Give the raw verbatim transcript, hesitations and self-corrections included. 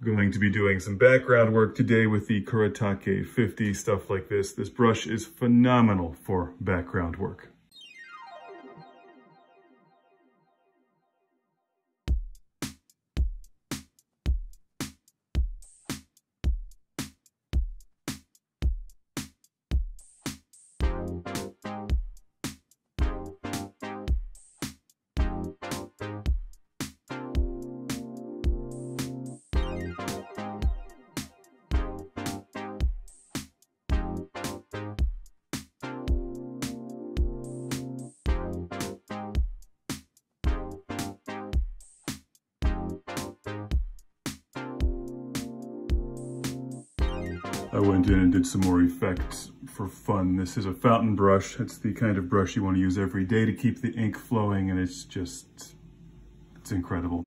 Going to be doing some background work today with the Kuretake fifty, stuff like this. This brush is phenomenal for background work. I went in and did some more effects for fun. This is a fountain brush. It's the kind of brush you want to use every day to keep the ink flowing, and it's just, it's incredible.